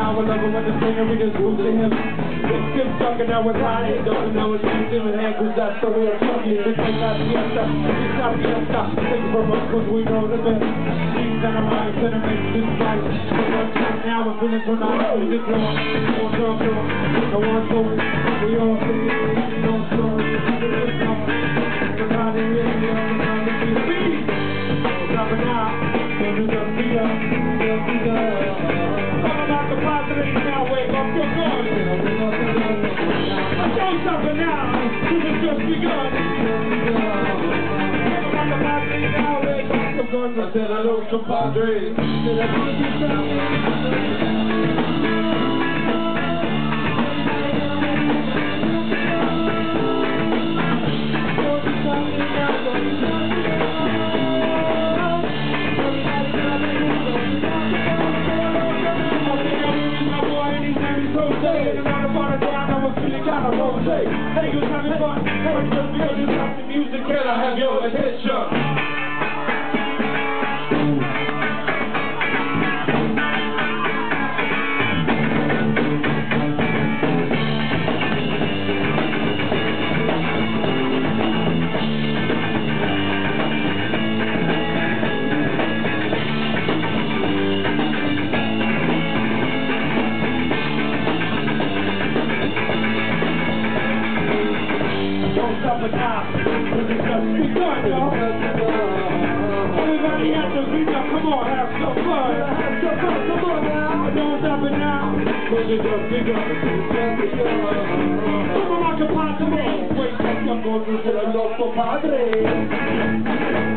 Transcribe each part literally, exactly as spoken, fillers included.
I would love it when the singer we just moved to him. It's still stuck and now we're riding. Don't know it's just him and hand, cause that's the way I'm talking. It's like that fiesta, it's not fiesta. Take it from us, cause we know the best. These and our minds and it makes this right. So one time now we're feeling tonight. We just long, on the floor. No one told us, we all say it. No story, it's just long. We're not in here, we're not in here. Please, stop it now. Don't do the feet up, don't do the Come about the Compadres now, wake up your gun. Don't stop it now, cause it's just begun. Come about the Compadres now, wake up your gun. I said hello, Compadres. Said I wanna be family. Hey, you having fun? Hey, just because you got the music, can I have your attention? Stop it now, cause it's just begun, y'all. Everybody has to reach up, come on, have some fun. Have some fun, come on now. Don't stop it now, cause it's just begun. Come on, my Compadres. Wait, what's up, going to the Los Compadres?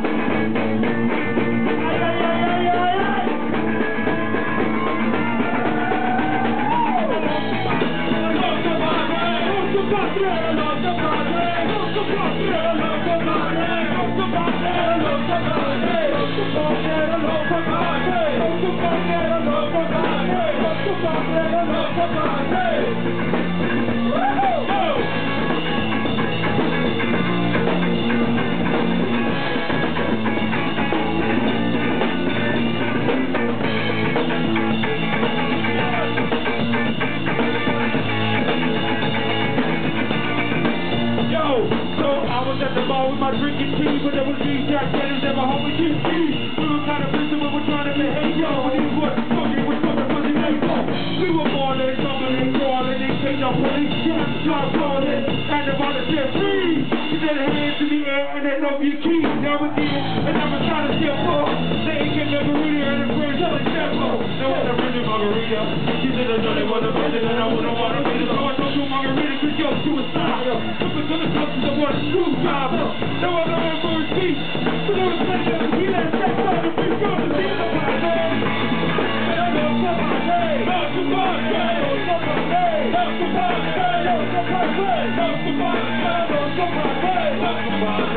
At the bar with my drinking tea, but there was me, Jack Dennis, and my homie G G. We were kind of busy when we were trying to behave, yo. And it was talking with something for the night. We were balling, tumbling, crawling, they came up police, yeah, start calling, and the volunteer free. He said hands in the air, and they know your key. Never did, and never tried to steal for. They ain't get margarita, and the first other tempo. They want to bring the margarita. She said I know they want to bring it, and I wouldn't want to bring it. So I told you margarita, cause you're suicidal. Looking to the customers, I want a screwdriver. No other one for his feet. So there was plenty of tequila and sex on the free throw to see the Compadres. Hello, Compadres. Hello, Compadres. Hello, Compadres. Hello, Compadres. Hello, Compadres. Hello, Compadres. Hello, Compadres.